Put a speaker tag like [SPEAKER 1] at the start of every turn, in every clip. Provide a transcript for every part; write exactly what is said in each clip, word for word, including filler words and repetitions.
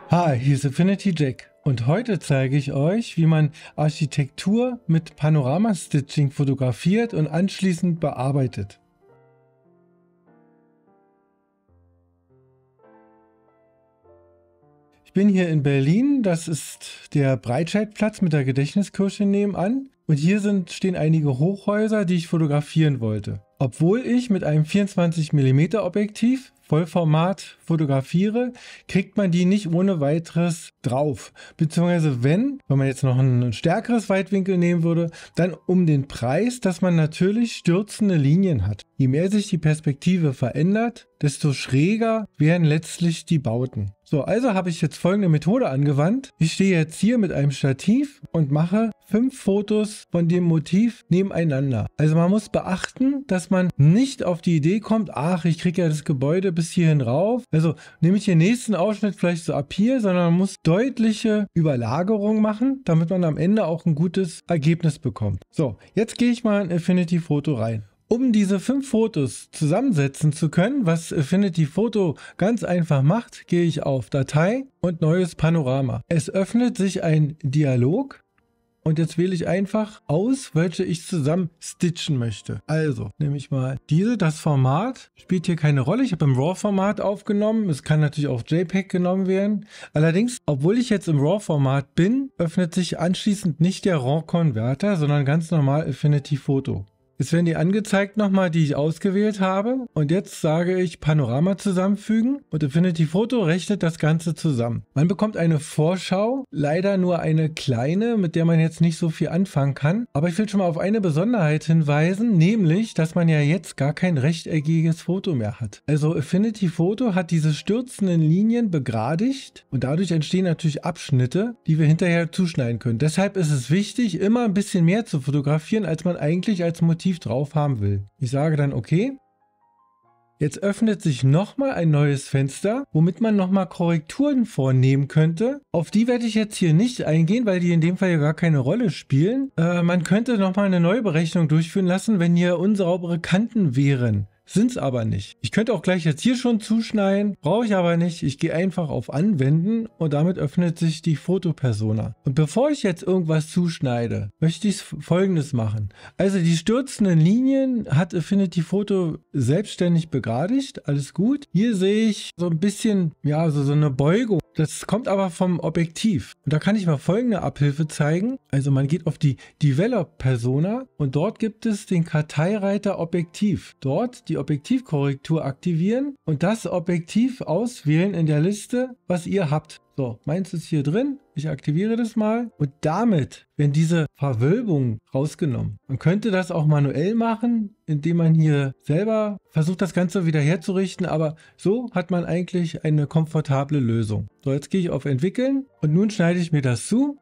[SPEAKER 1] Hi, hier ist Affinity Jack und heute zeige ich euch, wie man Architektur mit Panorama-Stitching fotografiert und anschließend bearbeitet. Ich bin hier in Berlin, das ist der Breitscheidplatz mit der Gedächtniskirche nebenan und hier sind, stehen einige Hochhäuser, die ich fotografieren wollte. Obwohl ich mit einem vierundzwanzig Millimeter Objektiv Vollformat fotografiere, kriegt man die nicht ohne weiteres drauf. Beziehungsweise wenn, wenn man jetzt noch ein stärkeres Weitwinkel nehmen würde, dann um den Preis, dass man natürlich stürzende Linien hat. Je mehr sich die Perspektive verändert, desto schräger werden letztlich die Bauten. So, also habe ich jetzt folgende Methode angewandt. Ich stehe jetzt hier mit einem Stativ und mache fünf Fotos von dem Motiv nebeneinander. Also man muss beachten, dass man nicht auf die Idee kommt, ach, ich kriege ja das Gebäude bis hierhin rauf. Also nehme ich den nächsten Ausschnitt vielleicht so ab hier, sondern man muss deutliche Überlagerung machen, damit man am Ende auch ein gutes Ergebnis bekommt. So, jetzt gehe ich mal in Affinity Photo rein. Um diese fünf Fotos zusammensetzen zu können, was Affinity Photo ganz einfach macht, gehe ich auf Datei und neues Panorama. Es öffnet sich ein Dialog und jetzt wähle ich einfach aus, welche ich zusammen stitchen möchte. Also nehme ich mal diese, das Format spielt hier keine Rolle. Ich habe im RAW-Format aufgenommen. Es kann natürlich auch JPEG genommen werden. Allerdings, obwohl ich jetzt im RAW-Format bin, öffnet sich anschließend nicht der RAW-Converter, sondern ganz normal Affinity Photo. Jetzt werden die angezeigt nochmal, die ich ausgewählt habe. Und jetzt sage ich Panorama zusammenfügen und Affinity Photo rechnet das Ganze zusammen. Man bekommt eine Vorschau, leider nur eine kleine, mit der man jetzt nicht so viel anfangen kann. Aber ich will schon mal auf eine Besonderheit hinweisen, nämlich, dass man ja jetzt gar kein rechteckiges Foto mehr hat. Also Affinity Photo hat diese stürzenden Linien begradigt und dadurch entstehen natürlich Abschnitte, die wir hinterher zuschneiden können. Deshalb ist es wichtig, immer ein bisschen mehr zu fotografieren, als man eigentlich als Motiv drauf haben will. Ich sage dann okay. Jetzt öffnet sich nochmal ein neues Fenster, womit man nochmal Korrekturen vornehmen könnte. Auf die werde ich jetzt hier nicht eingehen, weil die in dem Fall ja gar keine Rolle spielen. Äh, man könnte nochmal eine neue Berechnung durchführen lassen, wenn hier unsaubere Kanten wären. Sind es aber nicht. Ich könnte auch gleich jetzt hier schon zuschneiden, brauche ich aber nicht. Ich gehe einfach auf Anwenden und damit öffnet sich die Fotopersona. Und bevor ich jetzt irgendwas zuschneide, möchte ich Folgendes machen. Also die stürzenden Linien hat Affinity Photo selbstständig begradigt, alles gut. Hier sehe ich so ein bisschen, ja, so, so eine Beugung. Das kommt aber vom Objektiv. Und da kann ich mal folgende Abhilfe zeigen. Also man geht auf die Develop-Persona und dort gibt es den Karteireiter Objektiv. Dort die Objektivkorrektur aktivieren und das Objektiv auswählen in der Liste, was ihr habt. So, meins ist hier drin. Ich aktiviere das mal und damit werden diese Verwölbungen rausgenommen. Man könnte das auch manuell machen, indem man hier selber versucht, das Ganze wieder herzurichten, aber so hat man eigentlich eine komfortable Lösung. So, jetzt gehe ich auf Entwickeln und nun schneide ich mir das zu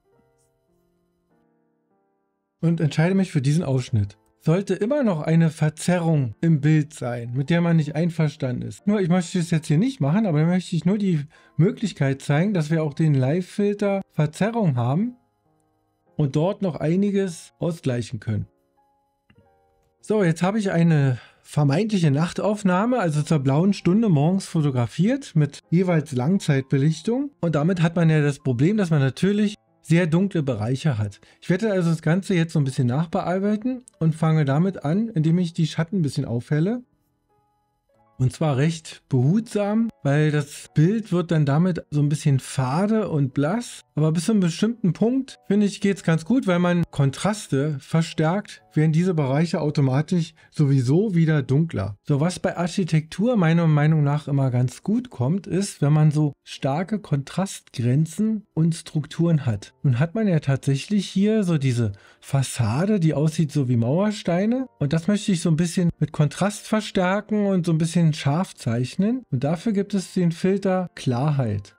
[SPEAKER 1] und entscheide mich für diesen Ausschnitt. Sollte immer noch eine Verzerrung im Bild sein, mit der man nicht einverstanden ist. Nur, ich möchte es jetzt hier nicht machen, aber dann möchte ich nur die Möglichkeit zeigen, dass wir auch den Live-Filter Verzerrung haben und dort noch einiges ausgleichen können. So, jetzt habe ich eine vermeintliche Nachtaufnahme, also zur blauen Stunde morgens fotografiert mit jeweils Langzeitbelichtung. Und damit hat man ja das Problem, dass man natürlich sehr dunkle Bereiche hat. Ich werde also das Ganze jetzt so ein bisschen nachbearbeiten und fange damit an, indem ich die Schatten ein bisschen aufhelle. Und zwar recht behutsam, weil das Bild wird dann damit so ein bisschen fade und blass. Aber bis zu einem bestimmten Punkt, finde ich, geht es ganz gut, weil man Kontraste verstärkt, werden diese Bereiche automatisch sowieso wieder dunkler. So, was bei Architektur meiner Meinung nach immer ganz gut kommt, ist, wenn man so starke Kontrastgrenzen und Strukturen hat. Nun hat man ja tatsächlich hier so diese Fassade, die aussieht so wie Mauersteine. Und das möchte ich so ein bisschen mit Kontrast verstärken und so ein bisschen scharf zeichnen. Und dafür gibt es den Filter Klarheit.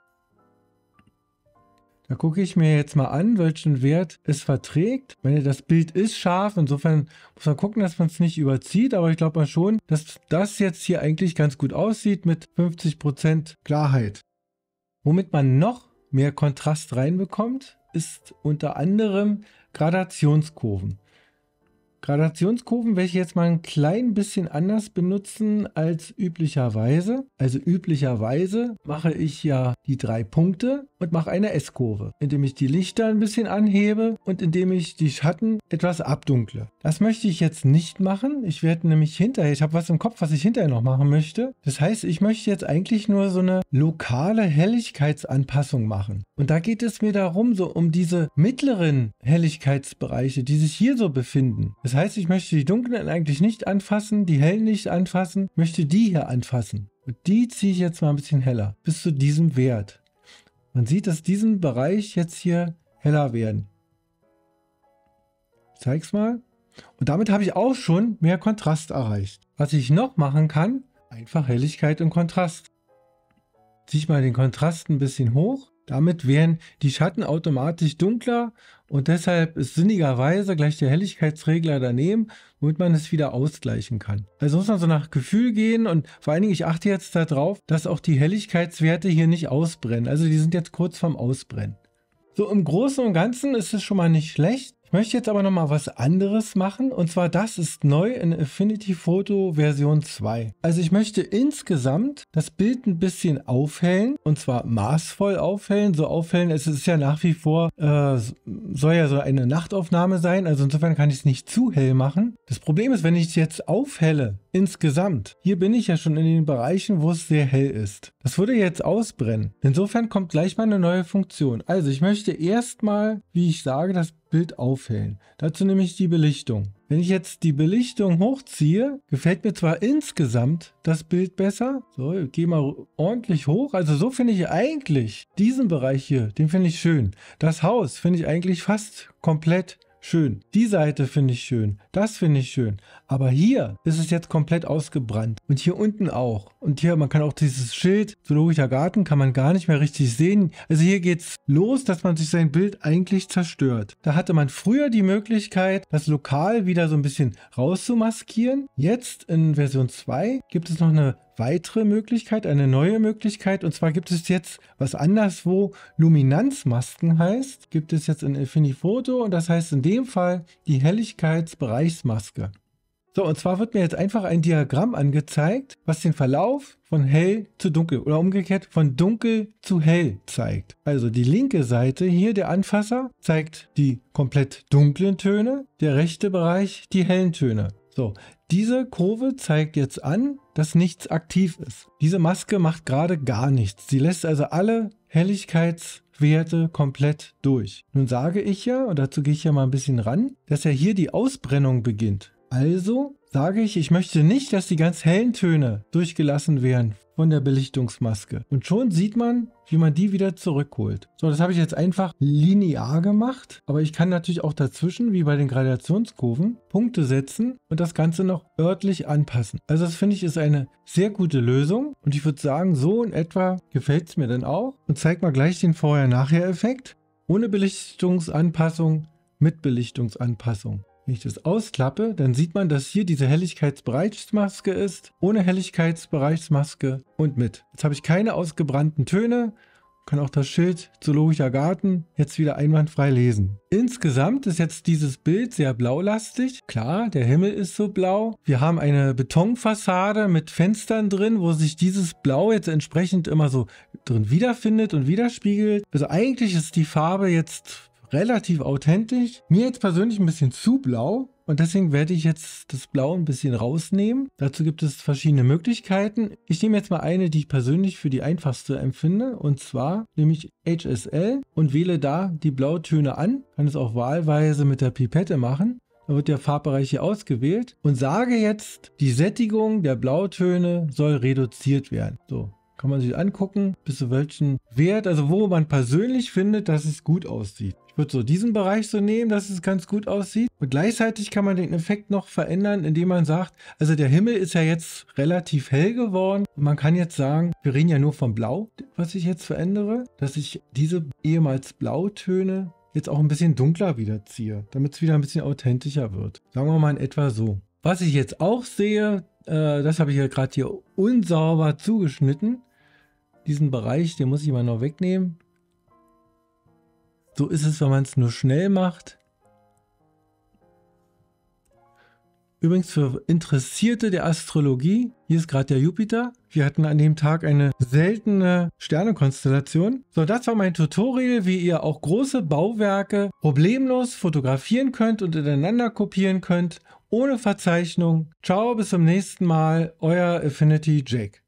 [SPEAKER 1] Da gucke ich mir jetzt mal an, welchen Wert es verträgt. Ich meine, das Bild ist scharf, insofern muss man gucken, dass man es nicht überzieht, aber ich glaube mal schon, dass das jetzt hier eigentlich ganz gut aussieht mit fünfzig Prozent Klarheit. Womit man noch mehr Kontrast reinbekommt, ist unter anderem Gradationskurven. Gradationskurven werde ich jetzt mal ein klein bisschen anders benutzen als üblicherweise. Also üblicherweise mache ich ja die drei Punkte und mache eine S-Kurve, indem ich die Lichter ein bisschen anhebe und indem ich die Schatten etwas abdunkle. Das möchte ich jetzt nicht machen. Ich werde nämlich hinterher, ich habe was im Kopf, was ich hinterher noch machen möchte. Das heißt, ich möchte jetzt eigentlich nur so eine lokale Helligkeitsanpassung machen. Und da geht es mir darum, so um diese mittleren Helligkeitsbereiche, die sich hier so befinden. Das heißt, ich möchte die dunklen eigentlich nicht anfassen, die hellen nicht anfassen, möchte die hier anfassen. Und die ziehe ich jetzt mal ein bisschen heller, bis zu diesem Wert. Man sieht, dass diesen Bereich jetzt hier heller werden. Ich zeige es mal. Und damit habe ich auch schon mehr Kontrast erreicht. Was ich noch machen kann, einfach Helligkeit und Kontrast. Ziehe ich mal den Kontrast ein bisschen hoch. Damit werden die Schatten automatisch dunkler und deshalb ist sinnigerweise gleich der Helligkeitsregler daneben, womit man es wieder ausgleichen kann. Also muss man so nach Gefühl gehen und vor allen Dingen, ich achte jetzt darauf, dass auch die Helligkeitswerte hier nicht ausbrennen. Also die sind jetzt kurz vorm Ausbrennen. So im Großen und Ganzen ist es schon mal nicht schlecht. Ich möchte jetzt aber noch mal was anderes machen und zwar das ist neu in Affinity Photo Version zwei. Also ich möchte insgesamt das Bild ein bisschen aufhellen und zwar maßvoll aufhellen. So aufhellen, es ist ja nach wie vor, äh, soll ja so eine Nachtaufnahme sein, also insofern kann ich es nicht zu hell machen. Das Problem ist, wenn ich es jetzt aufhelle, insgesamt, hier bin ich ja schon in den Bereichen, wo es sehr hell ist. Das würde jetzt ausbrennen. Insofern kommt gleich mal eine neue Funktion. Also ich möchte erstmal, wie ich sage, das Bild aufhellen. Dazu nehme ich die Belichtung. Wenn ich jetzt die Belichtung hochziehe, gefällt mir zwar insgesamt das Bild besser. So, ich gehe mal ordentlich hoch. Also so finde ich eigentlich diesen Bereich hier, den finde ich schön. Das Haus finde ich eigentlich fast komplett schön. Die Seite finde ich schön. Das finde ich schön. Aber hier ist es jetzt komplett ausgebrannt. Und hier unten auch. Und hier, man kann auch dieses Schild, Zoologischer Garten, kann man gar nicht mehr richtig sehen. Also hier geht es los, dass man sich sein Bild eigentlich zerstört. Da hatte man früher die Möglichkeit, das lokal wieder so ein bisschen rauszumaskieren. Jetzt in Version zwei gibt es noch eine weitere Möglichkeit, eine neue Möglichkeit. Und zwar gibt es jetzt, was anderswo Luminanzmasken heißt, gibt es jetzt in Affinity Photo und das heißt in dem Fall die Helligkeitsbereichsmaske. So, und zwar wird mir jetzt einfach ein Diagramm angezeigt, was den Verlauf von hell zu dunkel oder umgekehrt von dunkel zu hell zeigt. Also die linke Seite hier, der Anfasser, zeigt die komplett dunklen Töne, der rechte Bereich die hellen Töne. So, diese Kurve zeigt jetzt an, dass nichts aktiv ist. Diese Maske macht gerade gar nichts. Sie lässt also alle Helligkeitswerte komplett durch. Nun sage ich ja, und dazu gehe ich ja mal ein bisschen ran, dass ja hier die Ausbrennung beginnt. Also sage ich, ich möchte nicht, dass die ganz hellen Töne durchgelassen werden von der Belichtungsmaske. Und schon sieht man, wie man die wieder zurückholt. So, das habe ich jetzt einfach linear gemacht, aber ich kann natürlich auch dazwischen, wie bei den Gradationskurven, Punkte setzen und das Ganze noch örtlich anpassen. Also das finde ich ist eine sehr gute Lösung und ich würde sagen, so in etwa gefällt es mir dann auch. Und zeige mal gleich den Vorher-Nachher-Effekt. Ohne Belichtungsanpassung, mit Belichtungsanpassung. Wenn ich das ausklappe, dann sieht man, dass hier diese Helligkeitsbereichsmaske ist, ohne Helligkeitsbereichsmaske und mit. Jetzt habe ich keine ausgebrannten Töne, kann auch das Schild Zoologischer Garten jetzt wieder einwandfrei lesen. Insgesamt ist jetzt dieses Bild sehr blaulastig. Klar, der Himmel ist so blau. Wir haben eine Betonfassade mit Fenstern drin, wo sich dieses Blau jetzt entsprechend immer so drin wiederfindet und widerspiegelt. Also eigentlich ist die Farbe jetzt relativ authentisch. Mir jetzt persönlich ein bisschen zu blau und deswegen werde ich jetzt das Blau ein bisschen rausnehmen. Dazu gibt es verschiedene Möglichkeiten. Ich nehme jetzt mal eine, die ich persönlich für die einfachste empfinde und zwar nehme ich H S L und wähle da die Blautöne an. Kann es auch wahlweise mit der Pipette machen. Da wird der Farbbereich hier ausgewählt und sage jetzt, die Sättigung der Blautöne soll reduziert werden. So. Kann man sich angucken, bis zu welchem Wert, also wo man persönlich findet, dass es gut aussieht. Ich würde so diesen Bereich so nehmen, dass es ganz gut aussieht. Und gleichzeitig kann man den Effekt noch verändern, indem man sagt, also der Himmel ist ja jetzt relativ hell geworden. Und man kann jetzt sagen, wir reden ja nur vom Blau, was ich jetzt verändere, dass ich diese ehemals Blautöne jetzt auch ein bisschen dunkler wieder ziehe, damit es wieder ein bisschen authentischer wird. Sagen wir mal in etwa so. Was ich jetzt auch sehe, äh, das habe ich ja gerade hier unsauber zugeschnitten. Diesen Bereich, den muss ich mal noch wegnehmen. So ist es, wenn man es nur schnell macht. Übrigens für Interessierte der Astrologie, hier ist gerade der Jupiter. Wir hatten an dem Tag eine seltene Sternenkonstellation. So, das war mein Tutorial, wie ihr auch große Bauwerke problemlos fotografieren könnt und ineinander kopieren könnt, ohne Verzeichnung. Ciao, bis zum nächsten Mal, euer Affinity Jake.